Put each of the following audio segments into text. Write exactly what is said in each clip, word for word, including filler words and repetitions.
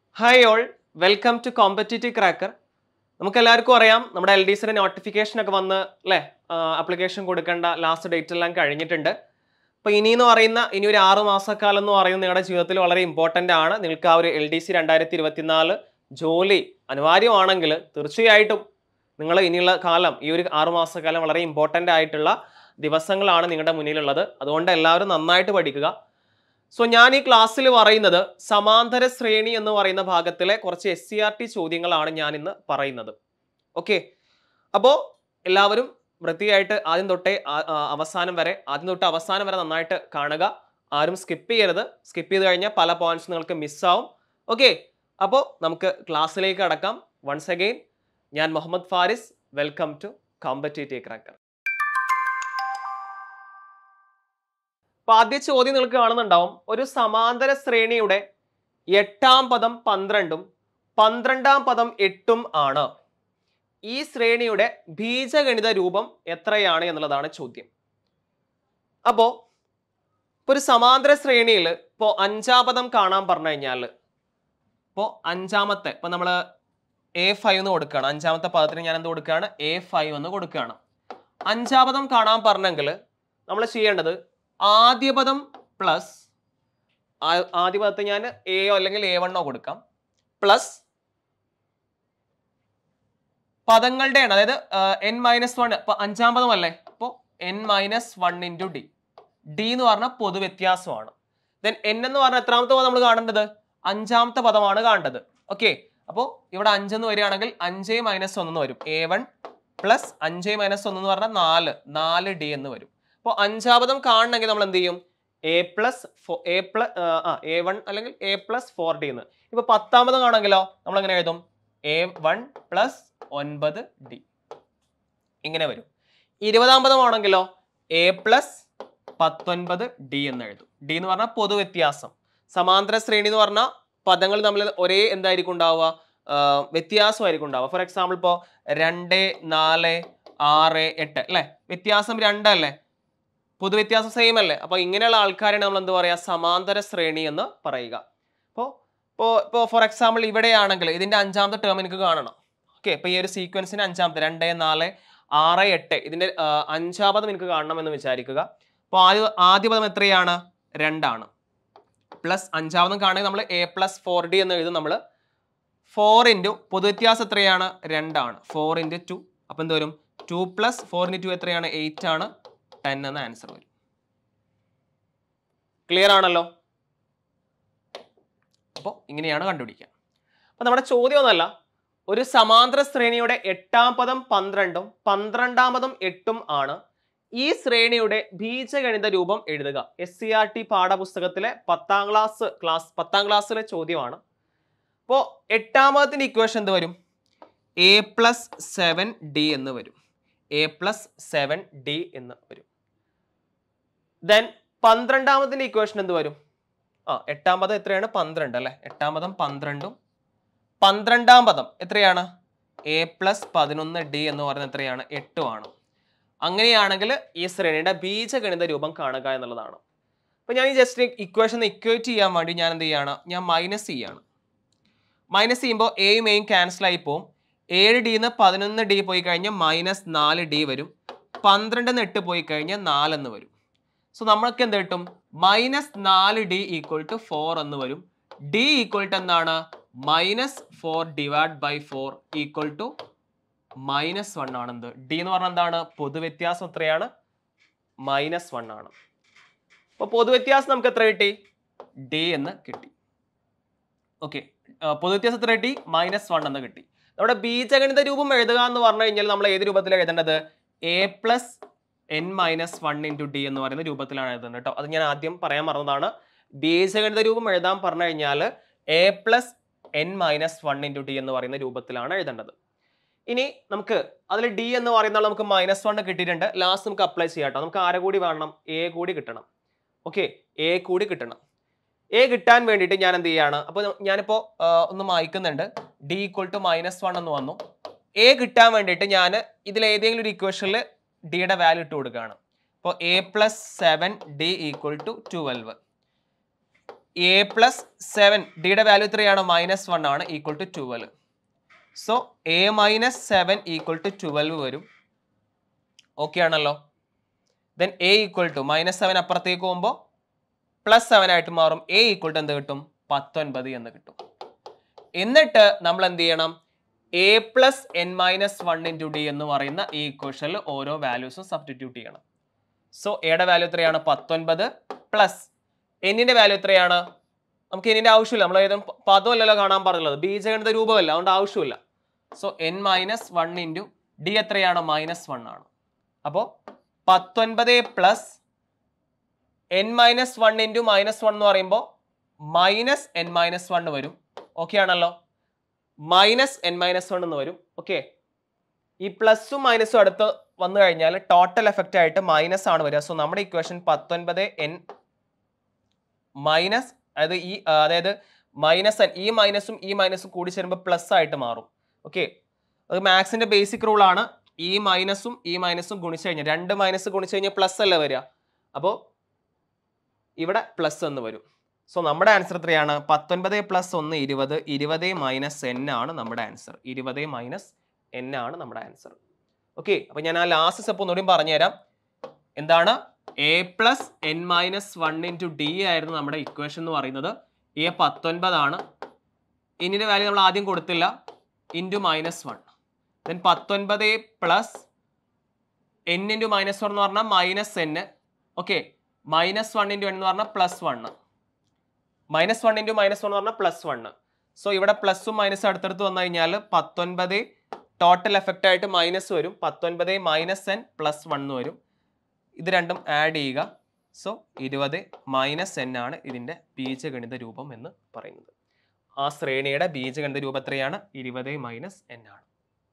Hi all, welcome to Competitive Cracker. നമുക്ക് എല്ലാവർക്കും അറിയാം നമ്മുടെ എൽ ഡി സിയുടെ നോട്ടിഫിക്കേഷൻ ഒക്കെ വന്ന് അല്ലേ ആപ്ലിക്കേഷൻ കൊടുക്കേണ്ട ലാസ്റ്റ് ഡേറ്റ് എല്ലാം കഴിഞ്ഞിട്ടുണ്ട്. അപ്പോൾ ഇനി എന്ന് പറയുന്ന ഇനി ഒരു ആറ് മാസക്കാലം എന്ന് പറയുന്നത് നിങ്ങളുടെ ജീവിതത്തിൽ വളരെ ഇമ്പോർട്ടൻ്റ് ആണ്. നിങ്ങൾക്ക് ആ ഒരു എൽ ഡി സി രണ്ടായിരത്തി ഇരുപത്തിനാല് ജോലി അനിവാര്യമാണെങ്കിൽ തീർച്ചയായിട്ടും നിങ്ങൾ ഇനിയുള്ള കാലം ഈ ഒരു ആറ് മാസക്കാലം വളരെ ഇമ്പോർട്ടൻ്റ് ആയിട്ടുള്ള ദിവസങ്ങളാണ് നിങ്ങളുടെ മുന്നിലുള്ളത്. അതുകൊണ്ട് എല്ലാവരും നന്നായിട്ട് പഠിക്കുക. സോ ഞാൻ ഈ ക്ലാസ്സിൽ പറയുന്നത് സമാന്തര ശ്രേണി എന്ന് പറയുന്ന ഭാഗത്തിലെ കുറച്ച് എസ് സി ആർ ടി ചോദ്യങ്ങളാണ് ഞാൻ ഇന്ന് പറയുന്നത്. ഓക്കെ, അപ്പോൾ എല്ലാവരും വൃത്തിയായിട്ട് ആദ്യം തൊട്ടേ അവസാനം വരെ ആദ്യം തൊട്ട് അവസാനം വരെ നന്നായിട്ട് കാണുക. ആരും സ്കിപ്പ് ചെയ്യരുത്. സ്കിപ്പ് ചെയ്ത് കഴിഞ്ഞാൽ പല പോയിന്റ്സ് നിങ്ങൾക്ക് മിസ്സാവും. ഓക്കെ, അപ്പോൾ നമുക്ക് ക്ലാസ്സിലേക്ക് കടക്കാം. വൺസ് അഗെയിൻ ഞാൻ Muhammad Faris. Welcome to competitive cracker. ആദ്യ ചോദ്യം നിങ്ങൾക്ക് കാണുന്നുണ്ടാവും. ഒരു സമാന്തര ശ്രേണിയുടെ എട്ടാം പദം പന്ത്രണ്ടും പന്ത്രണ്ടാം പദം എട്ടും ആണ്. ഈ ശ്രേണിയുടെ ബീജഗണിത രൂപം എത്രയാണ് എന്നുള്ളതാണ് ചോദ്യം. അപ്പോ ഒരു സമാന്തര ശ്രേണിയിൽ ഇപ്പോൾ അഞ്ചാം പദം കാണാൻ പറഞ്ഞു കഴിഞ്ഞാൽ ഇപ്പോൾ അഞ്ചാമത്തെ ഇപ്പൊ നമ്മൾ എ ഫൈവ് എന്ന് കൊടുക്കുകയാണ്. അഞ്ചാമത്തെ പദത്തിന് ഞാൻ എന്ത് കൊടുക്കുകയാണ്? എ ഫൈവ് എന്ന് കൊടുക്കുകയാണ്. അഞ്ചാം പദം കാണാൻ പറഞ്ഞെങ്കിൽ നമ്മൾ ചെയ്യേണ്ടത് ആദ്യ പദം പ്ലസ് ആദ്യ പദത്തെ ഞാൻ എയോ അല്ലെങ്കിൽ എ വണ്ണോ കൊടുക്കാം പ്ലസ് പദങ്ങളുടെ ആണ്, അതായത് എൻ മൈനസ് വൺ. ഇപ്പൊ അഞ്ചാം പദം അല്ലേ, അപ്പോൾ N minus one into D. D എന്ന് പറഞ്ഞാൽ പൊതുവ്യത്യാസമാണ്. ദെൻ എൻ എന്ന് പറഞ്ഞാൽ എത്രാമത്തെ പദം നമ്മൾ കാണേണ്ടത്? അഞ്ചാമത്തെ പദമാണ് കാണേണ്ടത്. ഓക്കെ, അപ്പോൾ ഇവിടെ അഞ്ചെന്ന് വരികയാണെങ്കിൽ അഞ്ച് മൈനസ് ഒന്ന് വരും. എ വൺ പ്ലസ് അഞ്ച് മൈനസ് ഒന്ന് എന്ന് പറഞ്ഞാൽ നാല് നാല് ഡി എന്ന് വരും. അപ്പോൾ അഞ്ചാമതും കാണണമെങ്കിൽ നമ്മൾ എന്ത് ചെയ്യും? എ പ്ലസ് എ പ്ലസ് ആ എ വൺ അല്ലെങ്കിൽ എ പ്ലസ് ഫോർ ഡി എന്ന്. ഇപ്പൊ പത്താമതും കാണണമെങ്കിലോ നമ്മൾ എങ്ങനെ എഴുതും? എ വൺ പ്ലസ് ഒൻപത് ഡി ഇങ്ങനെ വരും. ഇരുപതാം പദമാണെങ്കിലോ എ പ്ലസ് പത്തൊൻപത് ഡി എന്ന് എഴുതും. ഡി എന്ന് പറഞ്ഞാൽ പൊതുവ്യത്യാസം. സമാന്തര ശ്രേണി എന്ന് പറഞ്ഞാൽ പദങ്ങൾ തമ്മിൽ ഒരേ എന്തായിരിക്കും ഉണ്ടാവുക? വ്യത്യാസമായിരിക്കും ഉണ്ടാവുക. ഫോർ എക്സാമ്പിൾ ഇപ്പോൾ രണ്ട് നാല് ആറ് എട്ട് അല്ലേ, വ്യത്യാസം രണ്ടല്ലേ, പൊതുവ്യത്യാസം സെയിം അല്ലേ. അപ്പൊ ഇങ്ങനെയുള്ള ആൾക്കാരാണ് നമ്മൾ എന്ത് പറയുക? സമാന്തര ശ്രേണി എന്ന് പറയുക. അപ്പോൾ ഇപ്പോൾ ഇപ്പോൾ ഫോർ എക്സാമ്പിൾ ഇവിടെയാണെങ്കിൽ ഇതിന്റെ അഞ്ചാമത്തെ ടേം എനിക്ക് കാണണം. ഓക്കെ, ഇപ്പൊ ഈ ഒരു സീക്വൻസിന് അഞ്ചാമത്തെ രണ്ട് നാല് ആറ് എട്ട് ഇതിന്റെ അഞ്ചാമതും എനിക്ക് കാണണം എന്ന് വിചാരിക്കുക. അപ്പോൾ ആദ്യ ആദ്യ പദം എത്രയാണ്? രണ്ടാണ്. പ്ലസ് അഞ്ചാമതും കാണുക നമ്മൾ എ പ്ലസ് ഫോർ ഡി എന്ന് എഴുതും. നമ്മൾ ഫോർ ഇൻറ്റു പൊതുവ്യത്യാസം എത്രയാണ്? രണ്ടാണ്. Four into two. അപ്പൊ എന്ത് വരും? Two plus four into two എത്രയാണ്? എയ്റ്റ് ആണ്. ടെൻ എന്ന ആൻസർ വരും. ക്ലിയർ ആണല്ലോ? അപ്പോൾ ഇങ്ങനെയാണ് കണ്ടുപിടിക്കുക. അപ്പൊ നമ്മുടെ ചോദ്യം ഒന്നല്ല, ഒരു സമാന്തര ശ്രേണിയുടെ എട്ടാം പദം പന്ത്രണ്ടും പന്ത്രണ്ടാം പദം എട്ടും ആണ്. ഈ ശ്രേണിയുടെ ബീജഗണിത രൂപം എഴുതുക. എസ് സി ആർ ടി പാഠപുസ്തകത്തിലെ പത്താം ക്ലാസ് ക്ലാസ് പത്താം ക്ലാസ്സിലെ ചോദ്യമാണ്. അപ്പോൾ എട്ടാം പദത്തിന്റെ ഇക്വേഷൻ എന്ത് വരും? എ പ്ലസ് സെവൻ ഡി എന്ന് വരും. എ പ്ലസ് സെവൻ ഡി എന്ന് വരും. ദെൻ പന്ത്രണ്ടാമത്തിന്റെ ഇക്വേഷൻ എന്ത് വരും? ആ എട്ടാം പദം എത്രയാണ്? പന്ത്രണ്ട് അല്ലെ. എട്ടാം പദം പന്ത്രണ്ടും പന്ത്രണ്ടാം പദം എത്രയാണ്? എ പ്ലസ് പതിനൊന്ന് ഡി എന്ന് പറയുന്നത് എത്രയാണ്? എട്ടും ആണ്. അങ്ങനെയാണെങ്കിൽ ഈ ശ്രേണിയുടെ ബീജഗണിത രൂപം കാണുക എന്നുള്ളതാണ്. അപ്പൊ ഞാൻ ഈ ജസ്റ്റ് ഇക്വേഷൻ ഇക്വേറ്റ് ചെയ്യാൻ വേണ്ടി ഞാൻ എന്ത് ചെയ്യാണ്? ഞാൻ മൈനസ് ചെയ്യാണ്. മൈനസ് ചെയ്യുമ്പോൾ എയും എയും ക്യാൻസൽ ആയി പോവും. ഏഴ് ഡിന്ന് പതിനൊന്ന് ഡി പോയി കഴിഞ്ഞാൽ മൈനസ് നാല് ഡി വരും. പന്ത്രണ്ടിന്ന് എട്ട് പോയി കഴിഞ്ഞാൽ നാലെന്ന് വരും. സോ നമ്മൾക്ക് എന്ത് കിട്ടും? മൈനസ് നാല് ഡി ഈക്വൽ ടു ഫോർ എന്ന് വരും. ഡി ഈക്വൽ ടു എന്താണ്? Minus four divide by four equal to minus one ആണ്. എന്ത്? ഡി എന്ന് പറഞ്ഞാൽ എന്താണ്? പൊതുവ്യത്യാസം എത്രയാണ്? മൈനസ് വൺ ആണ്. അപ്പൊ പൊതുവ്യത്യാസം നമുക്ക് എത്ര കിട്ടി? ഡി എന്ന് കിട്ടി. ഓക്കെ, പൊതുവ്യത്യാസം എത്ര കിട്ടി? മൈനസ് വൺ എന്ന് കിട്ടി. നമ്മുടെ ബീജഗണിത രൂപം എഴുതുക എന്ന് പറഞ്ഞു കഴിഞ്ഞാൽ നമ്മൾ ഏത് രൂപത്തിലാണ് എഴുതേണ്ടത്? A plus N minus one into D എന്ന് പറയുന്ന രൂപത്തിലാണ് എഴുതുന്നത് കേട്ടോ. അത് ഞാൻ ആദ്യം പറയാൻ മറന്നതാണ്. ബീജഗണിത രൂപം എഴുതാൻ പറഞ്ഞു കഴിഞ്ഞാൽ A plus N minus one into D എന്ന് പറയുന്ന രൂപത്തിലാണ് എഴുതേണ്ടത്. ഇനി നമുക്ക് അതിൽ ഡി എന്ന് പറയുന്നത് നമുക്ക് മൈനസ് വൺ കിട്ടിയിട്ടുണ്ട്. ലാസ്റ്റ് നമുക്ക് അപ്ലൈ ചെയ്യാം കേട്ടോ. നമുക്ക് ആരെ കൂടി വേണം? എ കൂടി കിട്ടണം. ഓക്കെ, എ കൂടി കിട്ടണം. എ കിട്ടാൻ വേണ്ടിയിട്ട് ഞാൻ എന്ത് ചെയ്യാണ്? അപ്പോൾ ഞാനിപ്പോൾ ഒന്ന് മായ്ക്കുന്നുണ്ട്. D equal to minus one എന്ന് വന്നു. എ കിട്ടാൻ വേണ്ടിയിട്ട് ഞാൻ ഇതിൽ ഏതെങ്കിലും ഒരു ഇക്വേഷനിൽ ഡിയുടെ വാല്യൂ ഇട്ട് കൊടുക്കുകയാണ്. അപ്പോൾ A plus seven D equal to twelve. A plus seven ഡിയുടെ വാല്യൂ എത്രയാണ് മൈനസ് വൺ ആണ് equal to twelve. So A minus seven equal to twelve വരും. ഓക്കെ ആണല്ലോ. Then A equal to minus seven അപ്പുറത്തേക്ക് പോകുമ്പോൾ പ്ലസ് സെവൻ ആയിട്ട് മാറും. A equal to എന്ത് കിട്ടും? പത്തൊൻപത് എന്ന് കിട്ടും. എന്നിട്ട് നമ്മൾ എന്ത് ചെയ്യണം? A plus N minus one into D എന്ന് പറയുന്ന ഈ ഇക്വേഷനിൽ ഓരോ വാല്യൂസും സബ്സ്റ്റിറ്റ്യൂട്ട് ചെയ്യണം. സോ എയുടെ വാല്യൂ എത്രയാണ്? പത്തൊൻപത് പ്ലസ് എന്നിന്റെ വാല്യൂ എത്രയാണ്? നമുക്ക് എന്നിന്റെ ആവശ്യമില്ല, നമ്മൾ ഏതും പദമല്ലല്ലോ കാണാൻ പറഞ്ഞുള്ളത്, ബീജഗണിത രൂപമല്ല, അതുകൊണ്ട് ആവശ്യമില്ല. So N minus one into D എത്രയാണ്? മൈനസ് വൺ ആണ്. അപ്പോൾ പത്തൊൻപത് plus N minus one into minus one എന്ന് പറയുമ്പോൾ മൈനസ് എൻ മൈനസ് വൺ വരും. ഓക്കെ ആണല്ലോ. മൈനസ് എൻ മൈനസ് വൺ എന്ന് വരും. ഓക്കെ, ഈ പ്ലസും മൈനസും അടുത്ത് വന്നു കഴിഞ്ഞാൽ ടോട്ടൽ എഫക്റ്റ് ആയിട്ട് മൈനസ് ആണ് വരിക. സോ നമ്മുടെ ഇക്വേഷൻ പത്തൊൻപത് എൻ മൈനസ്, അതായത് ഈ അതായത് മൈനസ് എൻ, ഈ മൈനസും ഈ മൈനസും കൂടി ചേരുമ്പോൾ പ്ലസ് ആയിട്ട് മാറും. ഓക്കെ, അത് മാത്സിന്റെ ബേസിക് റൂൾ ആണ്. ഈ മൈനസും ഈ മൈനസും ഗുണിച്ചു കഴിഞ്ഞാൽ, രണ്ട് മൈനസ് ഗുണിച്ചു കഴിഞ്ഞാൽ പ്ലസ് അല്ലേ വരിക. അപ്പോൾ ഇവിടെ പ്ലസ് എന്ന് വരും. സോ നമ്മുടെ ആൻസർ എത്രയാണ്? പത്തൊൻപത് പ്ലസ് ഒന്ന് ഇരുപത്, ഇരുപത് മൈനസ് എൻ ആണ് നമ്മുടെ ആൻസർ. ഇരുപത് മൈനസ് എൻ ആണ് നമ്മുടെ ആൻസർ. ഓക്കെ, അപ്പൊ ഞാൻ ആ ലാസ്റ്റ് സ്റ്റെപ്പ് ഒന്നുകൂടി പറഞ്ഞുതരാം. എന്താണ്? A plus N minus one into D ആയിരുന്നു നമ്മുടെ ഇക്വേഷൻ എന്ന് പറയുന്നത്. എ പത്തൊൻപതാണ്. എന്നിന്റെ വാല്യൂ നമ്മൾ ആദ്യം കൊടുത്തില്ല, ഇൻറ്റു മൈനസ് വൺ. ദെൻ പത്തൊൻപത് plus N into minus one എന്ന് പറഞ്ഞാൽ minus N. Okay, minus one into N എന്ന് പറഞ്ഞാൽ plus one. Minus one into minus one എന്ന് പറഞ്ഞാൽ പ്ലസ് വൺ. സോ ഇവിടെ പ്ലസും മൈനസും അടുത്തടുത്ത് വന്നു കഴിഞ്ഞാൽ പത്തൊൻപത് ടോട്ടൽ എഫക്റ്റ് ആയിട്ട് മൈനസ് വരും. പത്തൊൻപത് മൈനസ് എൻ പ്ലസ് വൺ വരും. ഇത് രണ്ടും ആഡ് ചെയ്യുക. സോ ഇരുപത് മൈനസ് എൻ ആണ് ഇതിൻ്റെ ബീജഗണിത രൂപം എന്ന് പറയുന്നത്. ആ ശ്രേണിയുടെ ബീജഗണിത രൂപം എത്രയാണ്? ഇരുപത് മൈനസ് എൻ ആണ്.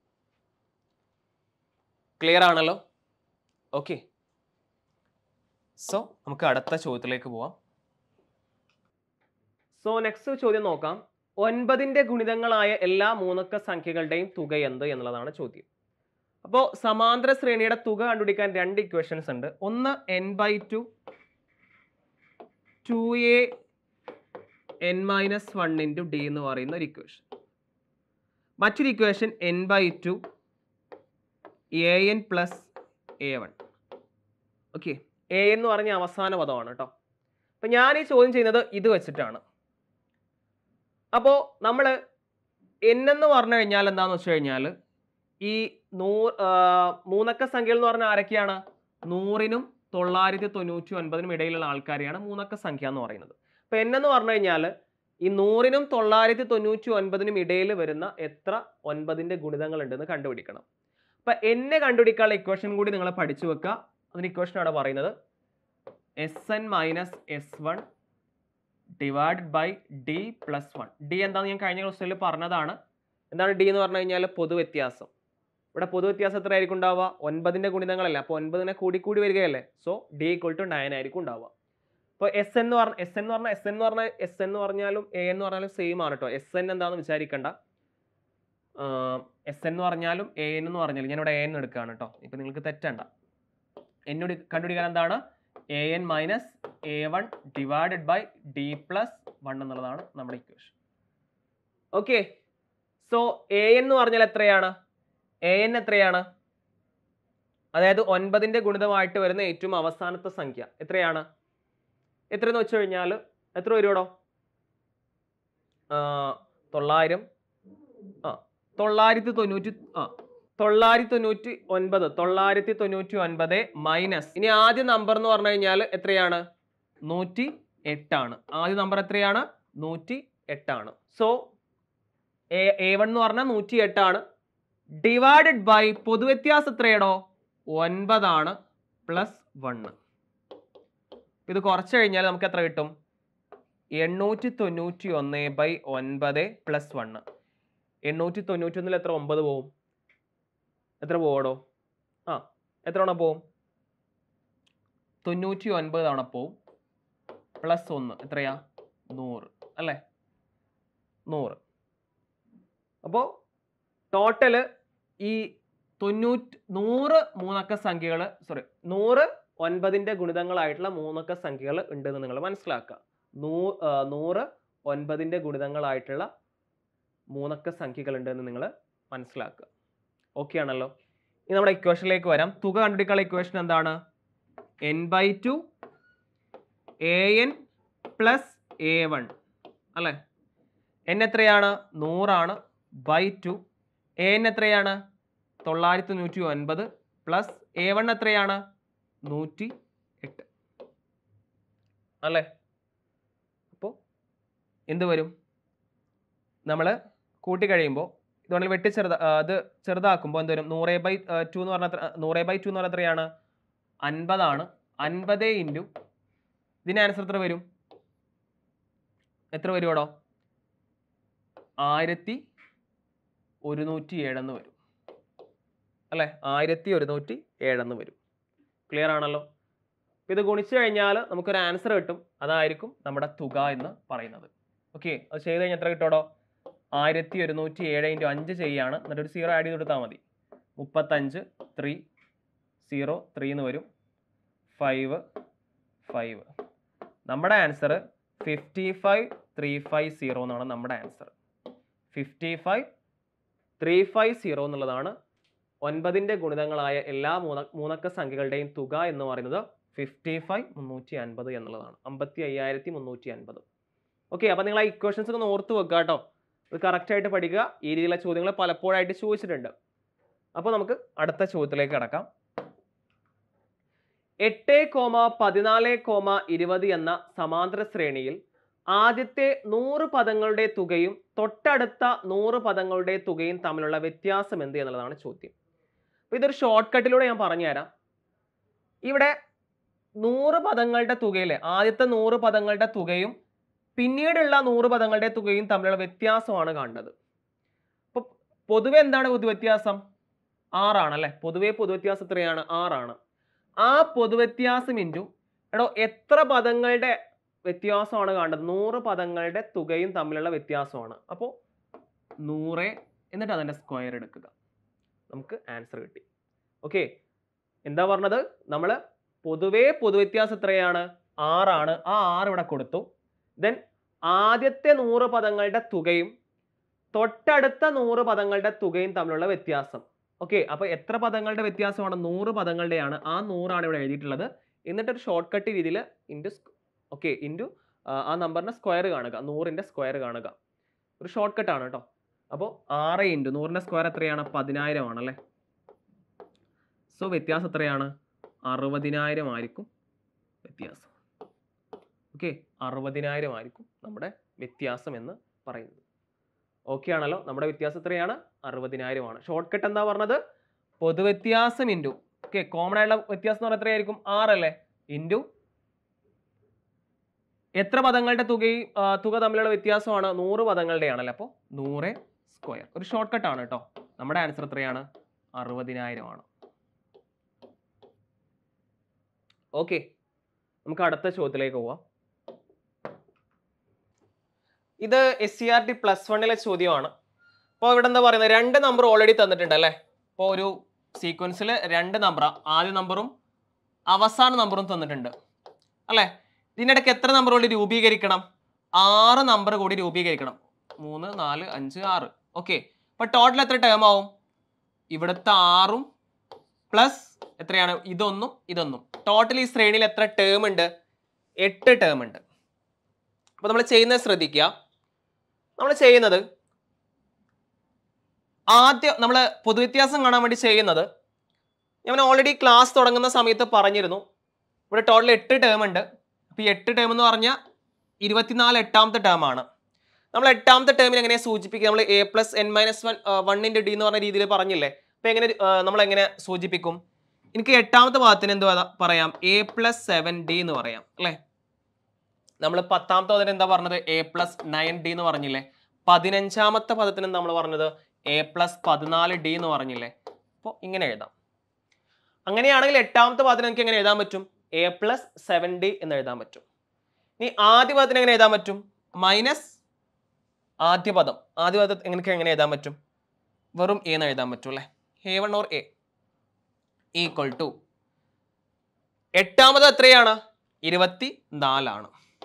ക്ലിയർ ആണല്ലോ? ഓക്കെ, സോ നമുക്ക് അടുത്ത ചോദ്യത്തിലേക്ക് പോവാം. സോ നെക്സ്റ്റ് ചോദ്യം നോക്കാം. ഒൻപതിന്റെ ഗുണിതങ്ങളായ എല്ലാ മൂന്നക്ക സംഖ്യകളുടെയും തുക എന്ത് എന്നുള്ളതാണ് ചോദ്യം. അപ്പോൾ സമാന്തര ശ്രേണിയുടെ തുക കണ്ടുപിടിക്കാൻ രണ്ട് ഇക്വേഷൻസ് ഉണ്ട്. ഒന്ന് N by two two A N minus one into D എന്ന് പറയുന്ന ഒരു ഇക്വേഷൻ. മറ്റൊരു equation N by two A N plus A one. Okay, A എന്ന് പറഞ്ഞ അവസാന പദമാണ് കേട്ടോ. അപ്പം ഞാൻ ഈ ചോദ്യം ചെയ്യുന്നത് ഇത് വെച്ചിട്ടാണ്. അപ്പോൾ നമ്മൾ എൻ എന്ന് പറഞ്ഞു കഴിഞ്ഞാൽ എന്താണെന്ന് വെച്ച് കഴിഞ്ഞാൽ ഈ നൂ മൂന്നക്ക സംഖ്യകൾ എന്ന് പറഞ്ഞാൽ ആരൊക്കെയാണ്? നൂറിനും തൊള്ളായിരത്തി തൊണ്ണൂറ്റി ഒൻപതിനും ഇടയിലുള്ള ആൾക്കാരെയാണ് മൂന്നക്ക സംഖ്യ എന്ന് പറയുന്നത്. അപ്പോൾ എൻ എന്ന് പറഞ്ഞു കഴിഞ്ഞാൽ ഈ നൂറിനും തൊള്ളായിരത്തി തൊണ്ണൂറ്റി ഒൻപതിനും ഇടയിൽ വരുന്ന എത്ര ഒൻപതിൻ്റെ ഗുണിതങ്ങൾ ഉണ്ടെന്ന് കണ്ടുപിടിക്കണം. അപ്പം എന്നെ കണ്ടുപിടിക്കാനുള്ള ഇക്വേഷൻ കൂടി നിങ്ങൾ പഠിച്ചു വെക്കുക. അതിന് ഇക്വേഷനാണ് പറയുന്നത് S N minus S one divide by D plus one. D എന്താണെന്ന് ഞാൻ കഴിഞ്ഞ ക്വസ്റ്റനിൽ പറഞ്ഞതാണ്. എന്താണ് ഡി എന്ന് പറഞ്ഞു കഴിഞ്ഞാൽ? പൊതുവ്യത്യാസം. ഇവിടെ പൊതുവ്യത്യാസം എത്ര ആയിരിക്കും ഉണ്ടാവുക? ഒൻപതിൻ്റെ ഗുണിതങ്ങളല്ല, അപ്പോൾ ഒൻപതിനെ കൂടി കൂടി വരികയല്ലേ. So D equal to nine ആയിരിക്കും ഉണ്ടാവുക. അപ്പോൾ എസ് എന്ന് പറഞ്ഞ എസ് എന്ന് പറഞ്ഞാൽ എസ് എന്ന് പറഞ്ഞാൽ എസ് എന്ന് പറഞ്ഞാലും എ എന്ന് പറഞ്ഞാലും സെയിം ആണ് കേട്ടോ. എസ് എൻ എന്താണെന്ന് വിചാരിക്കണ്ട. എസ് എന്ന് പറഞ്ഞാലും എ എൻ എന്ന് പറഞ്ഞാലും ഞാനിവിടെ എ എൻ എടുക്കുകയാണ് കേട്ടോ. ഇപ്പം നിങ്ങൾക്ക് തെറ്റണ്ട. എന്നോട് കണ്ടുപിടിക്കാൻ എന്താണ്? A N minus A one divided by D plus one എന്നുള്ളതാണ് നമ്മുടെ equation. Okay, so A N എന്ന് പറഞ്ഞാൽ എത്രയാണ്? എ എൻ എത്രയാണ്? അതായത് ഒൻപതിൻ്റെ ഗുണിതമായിട്ട് വരുന്ന ഏറ്റവും അവസാനത്തെ സംഖ്യ എത്രയാണ്? എത്രയെന്ന് വെച്ച് കഴിഞ്ഞാൽ എത്ര വരുമോ? തൊള്ളായിരം ആ തൊള്ളായിരത്തി തൊണ്ണൂറ്റി ആ തൊള്ളായിരത്തി തൊണ്ണൂറ്റി ഒൻപത് തൊള്ളായിരത്തി തൊണ്ണൂറ്റി ഒൻപത് മൈനസ്, ഇനി ആദ്യ നമ്പർ എന്ന് പറഞ്ഞു കഴിഞ്ഞാൽ എത്രയാണ്? നൂറ്റി എട്ടാണ്. ആദ്യ നമ്പർ എത്രയാണ്? നൂറ്റി എട്ടാണ്. സോ എ എ വൺ എന്ന് പറഞ്ഞാൽ നൂറ്റി എട്ടാണ്. ഡിവൈഡഡ് ബൈ പൊതുവ്യത്യാസം എത്രയാണോ? ഒൻപതാണ് പ്ലസ് വണ്ണ്. ഇത് കുറച്ച് കഴിഞ്ഞാൽ നമുക്ക് എത്ര കിട്ടും? എണ്ണൂറ്റി തൊണ്ണൂറ്റി ഒന്ന് ബൈ ഒൻപത് പ്ലസ് വണ്ണ്. എണ്ണൂറ്റി തൊണ്ണൂറ്റി ഒന്നിൽ എത്ര ഒമ്പത് പോവും? എത്ര പോവടോ? ആ എത്ര തവണ പോവും? തൊണ്ണൂറ്റി ഒൻപത് തവണ പോവും. പ്ലസ് ഒന്ന് എത്രയാ? നൂറ് അല്ലേ? നൂറ്. അപ്പോൾ ടോട്ടല് ഈ തൊണ്ണൂറ്റി നൂറ് മൂന്നക്ക സംഖ്യകൾ സോറി നൂറ് ഒൻപതിൻ്റെ ഗുണിതങ്ങളായിട്ടുള്ള മൂന്നക്ക സംഖ്യകൾ ഉണ്ടെന്ന് നിങ്ങൾ മനസ്സിലാക്കുക. നൂ നൂറ് ഒൻപതിൻ്റെ ഗുണിതങ്ങളായിട്ടുള്ള മൂന്നക്ക സംഖ്യകളുണ്ട് എന്ന് നിങ്ങൾ മനസ്സിലാക്കുക. ഓക്കെ ആണല്ലോ. ഇനി നമ്മുടെ ഇക്വേഷനിലേക്ക് വരാം. തുക കണ്ടുപിടിക്കാനുള്ള ഇക്വേഷൻ എന്താണ്? N by two A N plus A one അല്ലേ. എൻ എത്രയാണ്? നൂറാണ്. ബൈ ടു എ എൻ എത്രയാണ്? തൊള്ളായിരത്തി തൊണ്ണൂറ്റി ഒൻപത് പ്ലസ് എ വൺ എത്രയാണ്? നൂറ്റി എട്ട് അല്ലേ. അപ്പോൾ എന്ത് വരും? നമ്മൾ കൂട്ടി കഴിയുമ്പോൾ ഇതുകൊണ്ട് വെട്ടി ചെറുത അത് ചെറുതാക്കുമ്പോൾ എന്ത് വരും? നൂറ് ബൈ ടു എന്ന് പറഞ്ഞാൽ നൂറ് ബൈ ടു എന്ന് പറഞ്ഞാൽ എത്രയാണ്? അൻപതാണ്. അൻപത് ഇൻറ്റു ഇതിൻ്റെ ആൻസർ എത്ര വരും? എത്ര വരുമോടോ? ആയിരത്തി ഒരുന്നൂറ്റി ഏഴെന്ന് വരും അല്ലേ. ആയിരത്തി ഒരുന്നൂറ്റി ഏഴെന്ന് വരും. ക്ലിയർ ആണല്ലോ. ഇത് ഗുണിച്ചു കഴിഞ്ഞാൽ നമുക്കൊരു ആൻസർ കിട്ടും. അതായിരിക്കും നമ്മുടെ തുക എന്ന് പറയുന്നത്. ഓക്കെ, അത് ചെയ്ത് കഴിഞ്ഞാൽ എത്ര കിട്ടോടോ? ആയിരത്തി ഒരുന്നൂറ്റി ഏഴ് ഇൻറ്റു അഞ്ച് ചെയ്യാണ്. എന്നിട്ട് ഒരു സീറോ ആഡ് ചെയ്ത് കൊടുത്താൽ മതി. മുപ്പത്തഞ്ച് ത്രീ സീറോ ത്രീ എന്ന് വരും. ഫൈവ് ഫൈവ് നമ്മുടെ answer fifty five three five zero എന്നാണ് നമ്മുടെ answer. Fifty five three five zero എന്നുള്ളതാണ് ഒൻപതിൻ്റെ ഗുണിതങ്ങളായ എല്ലാ മൂന്ന മൂന്നക്ക സംഖ്യകളുടെയും തുക എന്ന് പറയുന്നത്. ഫിഫ്റ്റി ഫൈവ് മുന്നൂറ്റി അൻപത് എന്നുള്ളതാണ്. അമ്പത്തി അയ്യായിരത്തി മുന്നൂറ്റി അൻപത്. ഓക്കെ, അപ്പം നിങ്ങൾ ആ ഇക്വേഷൻസ് ഒക്കെ ഒന്ന് ഓർത്ത് വെക്കുക കേട്ടോ. ഇത് കറക്റ്റായിട്ട് പഠിക്കുക. ഈ രീതിയിലുള്ള ചോദ്യങ്ങൾ പലപ്പോഴായിട്ട് ചോദിച്ചിട്ടുണ്ട്. അപ്പോൾ നമുക്ക് അടുത്ത ചോദ്യത്തിലേക്ക് കടക്കാം. എട്ട് കോമ പതിനാല് കോമ ഇരുപത് എന്ന സമാന്തര ശ്രേണിയിൽ ആദ്യത്തെ നൂറ് പദങ്ങളുടെ തുകയും തൊട്ടടുത്ത നൂറ് പദങ്ങളുടെ തുകയും തമ്മിലുള്ള വ്യത്യാസം എന്ത് എന്നുള്ളതാണ് ചോദ്യം. അപ്പോൾ ഇതൊരു ഷോർട്ട് കട്ടിലൂടെ ഞാൻ പറഞ്ഞുതരാം. ഇവിടെ നൂറ് പദങ്ങളുടെ തുകയിലെ ആദ്യത്തെ നൂറ് പദങ്ങളുടെ തുകയും പിന്നീടുള്ള നൂറ് പദങ്ങളുടെ തുകയും തമ്മിലുള്ള വ്യത്യാസമാണ് കാണുന്നത്. അപ്പോൾ പൊതുവെ എന്താണ് പൊതുവ്യത്യാസം? ആറാണ് അല്ലേ. പൊതുവെ പൊതുവ്യത്യാസം എത്രയാണ്? ആറാണ്. ആ പൊതുവ്യത്യാസം ഇൻറ്റു എടോ എത്ര പദങ്ങളുടെ വ്യത്യാസമാണ് കാണുന്നത്? നൂറ് പദങ്ങളുടെ തുകയും തമ്മിലുള്ള വ്യത്യാസമാണ്. അപ്പോൾ നൂറ് എന്നിട്ട് അതിൻ്റെ സ്ക്വയർ എടുക്കുക. നമുക്ക് ആൻസർ കിട്ടി. ഓക്കെ, എന്താ പറഞ്ഞത്? നമ്മൾ പൊതുവേ പൊതുവ്യത്യാസം എത്രയാണ്? ആറാണ്. ആ ആറ് ഇവിടെ കൊടുത്തു. ദെൻ ആദ്യത്തെ നൂറ് പദങ്ങളുടെ തുകയും തൊട്ടടുത്ത നൂറ് പദങ്ങളുടെ തുകയും തമ്മിലുള്ള വ്യത്യാസം. ഓക്കെ, അപ്പോൾ എത്ര പദങ്ങളുടെ വ്യത്യാസമാണ്? നൂറ് പദങ്ങളുടെയാണ്. ആ നൂറാണ് ഇവിടെ എഴുതിയിട്ടുള്ളത്. എന്നിട്ടൊരു ഷോർട്ട് കട്ട് രീതിയിൽ ഇൻറ്റു ഓക്കെ ഇൻറ്റു ആ നമ്പറിൻ്റെ സ്ക്വയർ കാണുക. നൂറിൻ്റെ സ്ക്വയർ കാണുക. ഒരു ഷോർട്ട് കട്ടാണ് കേട്ടോ. അപ്പോൾ ആറ് ഇൻറ്റു നൂറിൻ്റെ സ്ക്വയർ എത്രയാണ്? പതിനായിരം ആണല്ലേ. സോ വ്യത്യാസം എത്രയാണ്? അറുപതിനായിരം ആയിരിക്കും വ്യത്യാസം. ഓക്കെ, അറുപതിനായിരം ആയിരിക്കും നമ്മുടെ വ്യത്യാസം എന്ന് പറയുന്നത്. ഓക്കെ ആണല്ലോ. നമ്മുടെ വ്യത്യാസം എത്രയാണ്? അറുപതിനായിരം ആണ്. ഷോർട്ട് കട്ട് എന്താ പറഞ്ഞത്? പൊതുവ്യത്യാസം ഇൻറ്റു ഓക്കെ കോമൺ ആയിട്ടുള്ള വ്യത്യാസം എന്ന് പറഞ്ഞാൽ എത്രയായിരിക്കും? ആറല്ലേ. ഇൻറ്റു എത്ര പദങ്ങളുടെ തുകയും തുക തമ്മിലുള്ള വ്യത്യാസമാണ്? നൂറ് പദങ്ങളുടെ ആണല്ലേ. അപ്പോൾ നൂറ് സ്ക്വയർ. ഒരു ഷോർട്ട് കട്ട് ആണ് കേട്ടോ. നമ്മുടെ ആൻസർ എത്രയാണ്? അറുപതിനായിരം ആണ്. ഓക്കെ, നമുക്ക് അടുത്ത ചോദ്യത്തിലേക്ക് പോവാം. ഇത് S C R T plus വണ്ണിലെ ചോദ്യമാണ്. അപ്പോൾ ഇവിടെ എന്താ പറയുന്നത്? രണ്ട് നമ്പർ ഓൾറെഡി തന്നിട്ടുണ്ട് അല്ലേ. അപ്പോൾ ഒരു സീക്വൻസിൽ രണ്ട് നമ്പർ, ആദ്യ നമ്പറും അവസാന നമ്പറും തന്നിട്ടുണ്ട് അല്ലേ. ഇതിനിടയ്ക്ക് എത്ര നമ്പർ കൂടി രൂപീകരിക്കണം? ആറ് നമ്പർ കൂടി രൂപീകരിക്കണം. മൂന്ന് നാല് അഞ്ച് ആറ്. ഓക്കെ, അപ്പോൾ ടോട്ടൽ എത്ര ടേം ആവും? ഇവിടുത്തെ ആറും പ്ലസ് എത്രയാണ്? ഇതൊന്നും ഇതൊന്നും. ടോട്ടൽ ഈ ശ്രേണിയിൽ എത്ര ടേം ഉണ്ട്? എട്ട് ടേം ഉണ്ട്. അപ്പോൾ നമ്മൾ ചെയ്യുന്നത് ശ്രദ്ധിക്കുക. നമ്മൾ ചെയ്യുന്നത് ആദ്യം നമ്മൾ പൊതുവ്യത്യാസം കാണാൻ വേണ്ടി ചെയ്യുന്നത്, ഞാൻ ഓൾറെഡി ക്ലാസ് തുടങ്ങുന്ന സമയത്ത് പറഞ്ഞിരുന്നു ഇവിടെ ടോട്ടൽ എട്ട് ടേം ഉണ്ട്. അപ്പോൾ ഈ എട്ട് ടേം എന്ന് പറഞ്ഞാൽ ഇരുപത്തിനാല് എട്ടാമത്തെ ടേം ആണ്. നമ്മൾ എട്ടാമത്തെ ടേമിൽ എങ്ങനെ സൂചിപ്പിക്കുക? നമ്മൾ A plus N minus one one into D എന്ന് പറഞ്ഞ രീതിയിൽ പറഞ്ഞില്ലേ. അപ്പോൾ എങ്ങനെ നമ്മൾ എങ്ങനെ സൂചിപ്പിക്കും? എനിക്ക് എട്ടാമത്തെ ഭാഗത്തിന് എന്ത് പറയാം? എ പ്ലസ് സെവൻ ഡി എന്ന് പറയാം അല്ലേ. നമ്മൾ പത്താമത്തെ പദത്തിന് എന്താ പറഞ്ഞത്? എ പ്ലസ് നയൻ ഡി എന്ന് പറഞ്ഞില്ലേ. പതിനഞ്ചാമത്തെ പദത്തിന് നമ്മൾ പറഞ്ഞത് എ പ്ലസ് പതിനാല് ഡി എന്ന് പറഞ്ഞില്ലേ. അപ്പോൾ ഇങ്ങനെ എഴുതാം. അങ്ങനെയാണെങ്കിൽ എട്ടാമത്തെ പദത്തിന് എനിക്ക് എങ്ങനെ എഴുതാൻ പറ്റും? എ പ്ലസ് സെവൻ ഡി എന്ന് എഴുതാൻ പറ്റും. ഇനി ആദ്യ പദത്തിന് എങ്ങനെ എഴുതാൻ പറ്റും? മൈനസ് ആദ്യ പദം. ആദ്യ പദം എനിക്ക് എങ്ങനെ എഴുതാൻ പറ്റും? വെറും എ എന്ന് എഴുതാൻ പറ്റും അല്ലേ. A one or A equal to എട്ടാമത് എത്രയാണ്? ഇരുപത്തി നാലാണ്.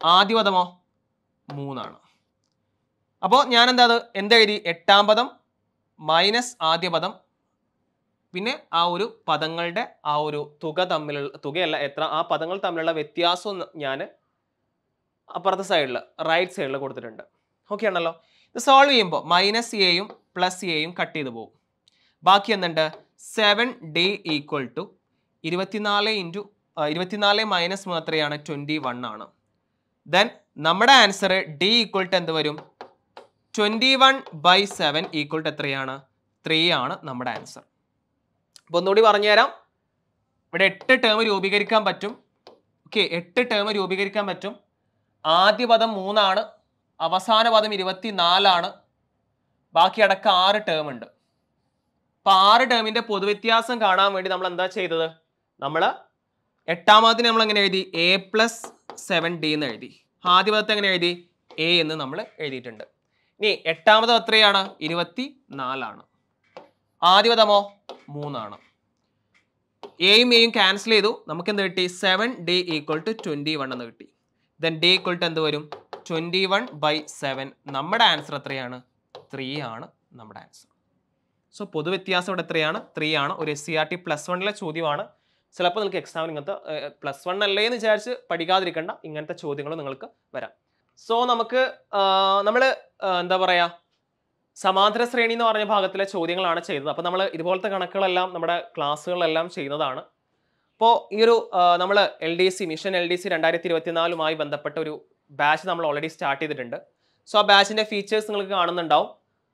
ആദ്യ പദമോ മൂന്നാണ്. അപ്പോൾ ഞാൻ എന്താ അത് എന്തെഴുതി? എട്ടാം പദം മൈനസ് ആദ്യ പദം, പിന്നെ ആ ഒരു പദങ്ങളുടെ ആ ഒരു തുക തമ്മിലുള്ള തുകയല്ല എത്ര ആ പദങ്ങൾ തമ്മിലുള്ള വ്യത്യാസം ഞാൻ അപ്പുറത്തെ സൈഡിൽ റൈറ്റ് സൈഡിൽ കൊടുത്തിട്ടുണ്ട്. ഓക്കെ ആണല്ലോ. ഇത് സോൾവ് ചെയ്യുമ്പോൾ മൈനസ് എയും പ്ലസ് എയും കട്ട് ചെയ്ത് പോകും. ബാക്കി എന്തുണ്ട്? സെവൻ ഡി ഈക്വൽ ടു ഇരുപത്തിനാല് ഇൻറ്റു ഇരുപത്തിനാല് മൈനസ് മൂന്ന് എത്രയാണ്? ട്വൻറ്റി വൺ ആണ്. ദെൻ നമ്മുടെ ആൻസർ ഡി ഈക്വൽ ടു എന്ത് വരും? Twenty one by seven equal to എത്രയാണ്? ത്രീ ആണ് നമ്മുടെ ആൻസർ. അപ്പോൾ ഒന്നുകൂടി പറഞ്ഞുതരാം. ഇവിടെ എട്ട് ടേം രൂപീകരിക്കാൻ പറ്റും. ഓക്കെ, എട്ട് ടേം രൂപീകരിക്കാൻ പറ്റും. ആദ്യ പദം മൂന്നാണ്, അവസാന പദം ഇരുപത്തിനാലാണ്, ബാക്കി അടക്കം ആറ് ടേം ഉണ്ട്. അപ്പം ആറ് ടേമിൻ്റെ പൊതുവ്യത്യാസം കാണാൻ വേണ്ടി നമ്മൾ എന്താ ചെയ്തത്? നമ്മൾ എട്ടാമതിന് നമ്മൾ എങ്ങനെ എഴുതി? എ പ്ലസ് സെവൻ ഡി എന്ന് എഴുതി. ആദ്യ പദത്തെ എങ്ങനെ എഴുതി? എ എന്ന് നമ്മൾ എഴുതിയിട്ടുണ്ട്. ഇനി എട്ടാമത് എത്രയാണ്? ഇരുപത്തി നാലാണ്. ആദ്യ പദമോ മൂന്നാണ്. എയും എയും ക്യാൻസൽ ചെയ്തു. നമുക്ക് എന്ത് കിട്ടി? Seven D equal to twenty one എന്ന് കിട്ടി. ദെൻ ഡി ഈക്വൽ ടു എന്ത് വരും? Twenty one by seven. നമ്മുടെ ആൻസർ എത്രയാണ്? ത്രീ ആണ് നമ്മുടെ ആൻസർ. സോ പൊതുവ്യത്യാസം ഇവിടെ എത്രയാണ്? ത്രീ ആണ്. ഒരു S C R T plus വണ്ണിലെ ചോദ്യമാണ്. ചിലപ്പോൾ നിങ്ങൾക്ക് എക്സാമിന് ഇങ്ങനത്തെ പ്ലസ് വൺ അല്ലേ എന്ന് വിചാരിച്ച് പഠിക്കാതിരിക്കേണ്ട, ഇങ്ങനത്തെ ചോദ്യങ്ങൾ നിങ്ങൾക്ക് വരാം. സോ നമുക്ക് നമ്മൾ എന്താ പറയുക, സമാന്തര ശ്രേണി എന്ന് പറഞ്ഞ ഭാഗത്തിലെ ചോദ്യങ്ങളാണ് ചെയ്തത്. അപ്പോൾ നമ്മൾ ഇതുപോലത്തെ കണക്കുകളെല്ലാം നമ്മുടെ ക്ലാസ്സുകളെല്ലാം ചെയ്യുന്നതാണ്. അപ്പോൾ ഈ ഒരു നമ്മൾ L D C mission L D C രണ്ടായിരത്തി ഇരുപത്തിനാലുമായി ബന്ധപ്പെട്ട ഒരു ബാച്ച് നമ്മൾ ഓൾറെഡി സ്റ്റാർട്ട് ചെയ്തിട്ടുണ്ട്. സോ ആ ബാച്ചിൻ്റെ ഫീച്ചേഴ്സ് നിങ്ങൾക്ക് കാണുന്നുണ്ടാവും.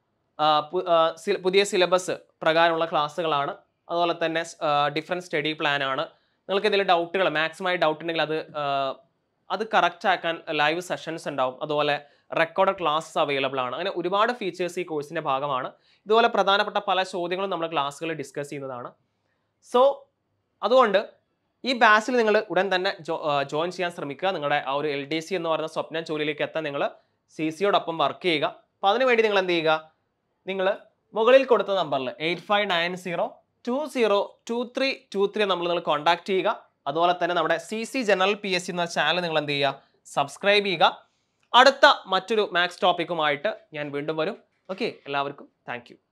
പുതിയ സിലബസ് പ്രകാരമുള്ള ക്ലാസ്സുകളാണ്. അതുപോലെ തന്നെ ഡിഫറെൻറ്റ് സ്റ്റഡി പ്ലാൻ ആണ്. നിങ്ങൾക്ക് എന്തെങ്കിലും ഡൗട്ടുകൾ മാക്സിമം ഡൗട്ട് ഉണ്ടെങ്കിൽ അത് അത് കറക്റ്റ് ആക്കാൻ ലൈവ് സെഷൻസ് ഉണ്ടാവും. അതുപോലെ റെക്കോർഡ് ക്ലാസ്സസ് അവൈലബിൾ ആണ്. അങ്ങനെ ഒരുപാട് ഫീച്ചേഴ്സ് ഈ കോഴ്സിൻ്റെ ഭാഗമാണ്. ഇതുപോലെ പ്രധാനപ്പെട്ട പല ചോദ്യങ്ങളും നമ്മൾ ക്ലാസ്സുകളിൽ ഡിസ്കസ് ചെയ്യുന്നതാണ്. സോ അതുകൊണ്ട് ഈ ബാച്ചിൽ നിങ്ങൾ ഉടൻ തന്നെ ജോയിൻ ചെയ്യാൻ ശ്രമിക്കുക. നിങ്ങളുടെ ആ ഒരു എൽ ഡി സി എന്ന് പറയുന്ന സ്വപ്ന ജോലിയിലേക്ക് എത്താൻ നിങ്ങൾ സി സിയോടൊപ്പം വർക്ക് ചെയ്യുക. അപ്പോൾ അതിനുവേണ്ടി നിങ്ങൾ എന്ത് ചെയ്യുക? നിങ്ങൾ മുകളിൽ കൊടുത്ത നമ്പറിൽ eight five nine zero two zero two three two three നമ്മൾ നിങ്ങൾ കോൺടാക്ട് ചെയ്യുക. അതുപോലെ തന്നെ നമ്മുടെ C C general P S C എന്ന ചാനൽ നിങ്ങൾ എന്ത് ചെയ്യുക? സബ്സ്ക്രൈബ് ചെയ്യുക. അടുത്ത മറ്റൊരു മാത്സ് ടോപ്പിക്കുമായിട്ട് ഞാൻ വീണ്ടും വരും. ഓക്കെ, എല്ലാവർക്കും താങ്ക് യു.